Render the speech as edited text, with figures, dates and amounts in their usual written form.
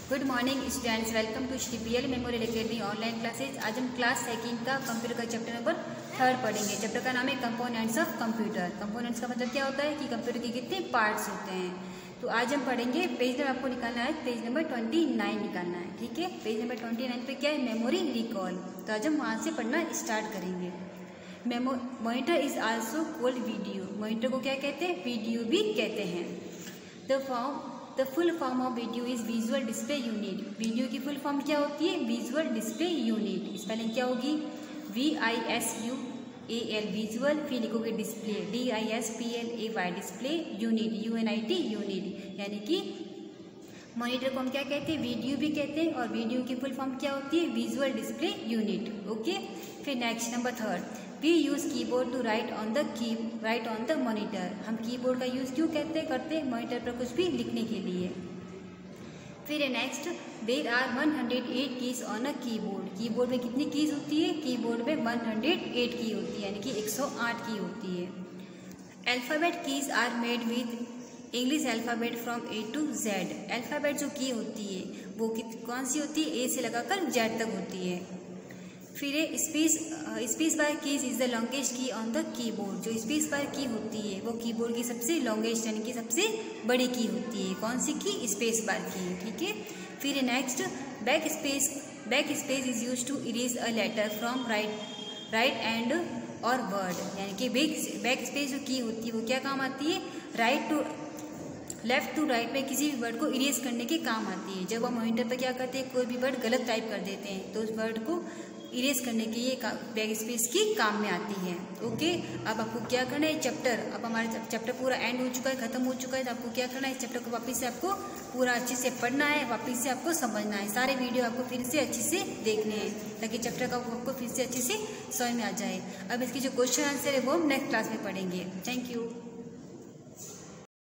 Good morning students, welcome to Shri P L memorial academy online classes. आज हम class second का computer का चैप्टर नंबर 3 पढ़ेंगे। चैप्टर का नाम है कंपोनेंट्स ऑफ कंप्यूटर। कंपोनेंट्स का मतलब क्या होता है कि कंप्यूटर के कितने पार्ट्स होते हैं। तो आज हम पढ़ेंगे, पेज नंबर आपको निकालना है, पेज नंबर 29 निकालना है। ठीक है, पेज नंबर 29 पे क्या है, मेमोरी रिकॉल। तो आज हम वहाँ से पढ़ना स्टार्ट करेंगे। Monitor is also called video. Monitor को क्या कहते हैं, वीडियो भी कहते हैं। The full form of video is visual display unit. Video की फुल फॉर्म क्या होती है, विजुअल डिस्प्ले यूनिट। स्पेलिंग क्या होगी, VISUAL विजुअल, फिर लिखोगे display DISPLAY display, unit UNIT unit. यानी कि मॉनिटर को हम क्या कहते हैं, वीडियो भी कहते हैं, और वीडियो की फुल फॉर्म क्या होती है, विजुअल डिस्प्ले यूनिट। ओके, फिर next number 3, we use keyboard to write on the monitor. हम कीबोर्ड का यूज़ क्यों करते हैं मॉनिटर पर कुछ भी लिखने के लिए। फिर next, there are 108 keys on a keyboard. Keyboard में कितनी कीज होती है, कीबोर्ड में 108 की होती है, यानी कि 108 की होती है। Alphabet keys are made with English alphabet from A to Z। Alphabet जो की होती है वो कौन सी होती है, A से लगाकर Z तक होती है। फिर space bar keys is the longest key on the keyboard. जो स्पेस बार की होती है वो कीबोर्ड की सबसे लॉन्गेस्ट यानी कि सबसे बड़ी की होती है। कौन सी की, स्पेस बार की। ठीक है, फिर next, back space is use to erase a letter from right end और वर्ड। यानी कि बैक स्पेस जो की होती है वो क्या काम आती है, लेफ्ट टू राइट में किसी भी वर्ड को इरेज करने के काम आती है। जब हम मॉनिटर पर क्या करते हैं, कोई भी वर्ड गलत टाइप कर देते हैं तो उस वर्ड को इरेज करने के लिए बैक स्पेस की काम में आती है। ओके, अब आपको क्या करना है, चैप्टर, अब हमारा चैप्टर पूरा एंड हो चुका है, खत्म हो चुका है। तो आपको क्या करना है, इस चैप्टर को वापस से आपको पूरा अच्छे से पढ़ना है, वापस से आपको समझना है। सारे वीडियो आपको फिर से अच्छे से देखने हैं ताकि चैप्टर का आपको फिर से अच्छे से समझ में आ जाए। अब इसकी जो क्वेश्चन आंसर है वो हम नेक्स्ट क्लास में पढ़ेंगे। Thank you.